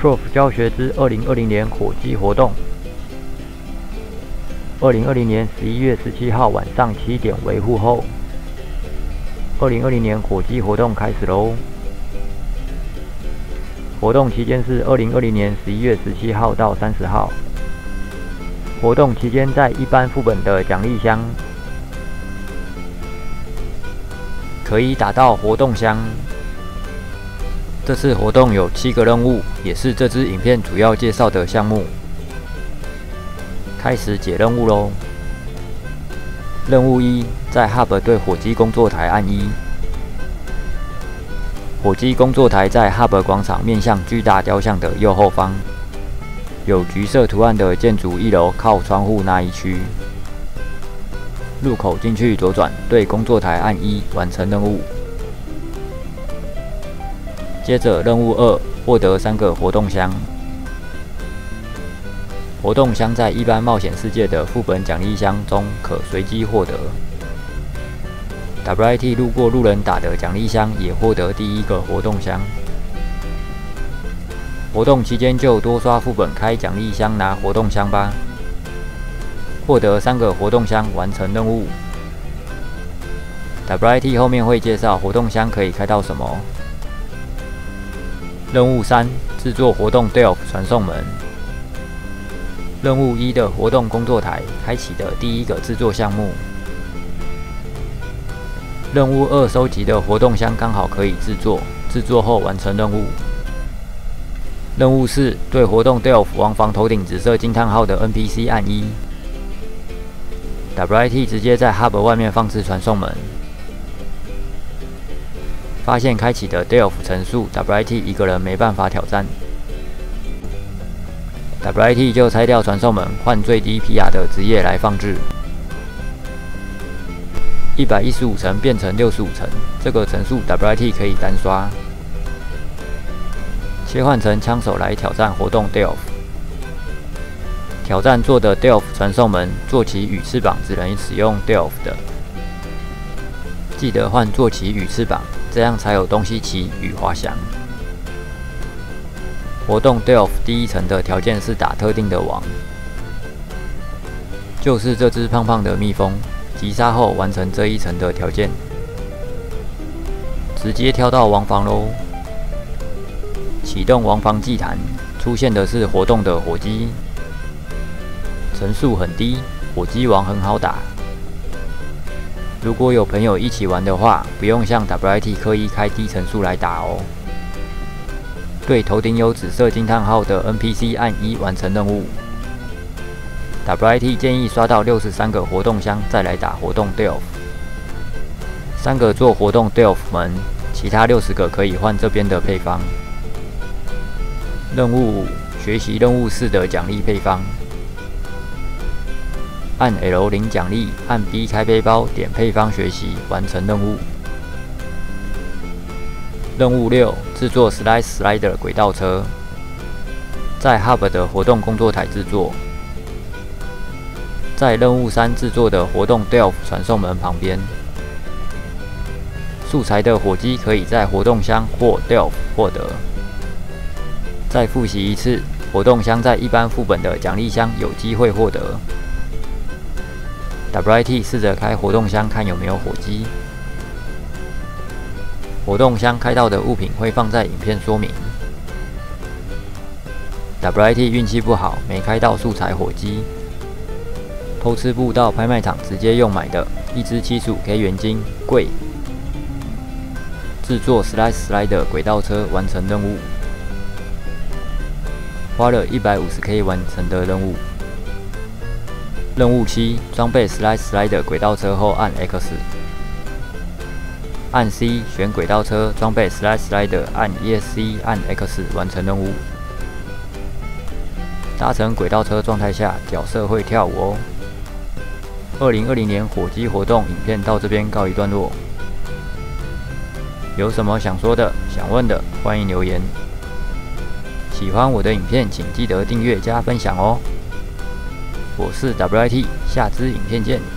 Surf 教学之2020年火鸡活动。2020年11月17号晚上7点维护后，2020年火鸡活动开始喽！活动期间是2020年11月17号到30号。活动期间在一般副本的奖励箱可以打到活动箱。这次活动有7个任务，也是这支影片主要介绍的项目。开始解任务喽！任务1，在 Hub 对火鸡工作台按1。火鸡工作台在 Hub 广场面向巨大雕像的右后方，有橘色图案的建筑1楼靠窗户那一区。入口进去左转，对工作台按1，完成任务。接着任务2，获得3个活动箱。活动箱在一般冒险世界的副本奖励箱中可随机获得。WIT 路过路人打的奖励箱也获得第1个活动箱。活动期间就多刷副本开奖励箱拿活动箱吧。获得3个活动箱，完成任务。WIT 后面会介绍活动箱可以开到什么。任务3，制作活动 Delph 传送门。任务1的活动工作台开启的第1个制作项目。任务2收集的活动箱刚好可以制作，制作后完成任务。任务4，对活动 Delph 王房头顶紫色惊叹号的 NPC 按1。WIT 直接在 Hub 外面放置传送门。发现开启的 Delph 层数 ，WIT 一个人没办法挑战。WIT 就拆掉传送门，换最低 PR 的职业来放置。115层变成65层，这个层数 WIT 可以单刷。切换成枪手来挑战活动 Delph。挑战做的 Delph 传送门，坐骑与翅膀只能使用 Delph 的。记得换坐骑与翅膀，这样才有东西骑与滑翔。活动 Delph 第1层的条件是打特定的王，就是这只胖胖的蜜蜂，击杀后完成这1层的条件。直接跳到王房喽！启动王房祭坛，出现的是活动的火鸡，层数很低，火鸡王很好打。如果有朋友一起玩的话，不用像 WIT 刻意开低层数来打哦。对头顶有紫色惊叹号的 NPC 按1，完成任务。WIT 建议刷到63个活动箱再来打活动 Delph。3个做活动 Delph 门，其他60个可以换这边的配方。任务5，学习任务4的奖励配方。按 L 领奖励，按 B 开背包，点配方学习，完成任务。任务6，制作 Slider 轨道车，在 Hub 的活动工作台制作。在任务3制作的活动 Delph 传送门旁边。素材的火鸡可以在活动箱或 Delph 获得。再复习一次，活动箱在一般副本的奖励箱有机会获得。WIT 试着开活动箱看有没有火鸡。活动箱开到的物品会放在影片说明。WIT 运气不好，没开到素材火鸡。偷吃布到拍卖场直接用买的，1只75K 元金，贵。制作 Slider 轨道车，完成任务。花了150K 完成的任务。任务7，装备 Slider 轨道车后按 X， 按 C 选轨道车，装备 Slider， 按 ESC 按 X 完成任务。搭乘轨道车状态下，角色会跳舞哦。2020年火鸡活动影片到这边告一段落。有什么想说的、想问的，欢迎留言。喜欢我的影片，请记得订阅加分享哦。我是 WIT， 下支影片见。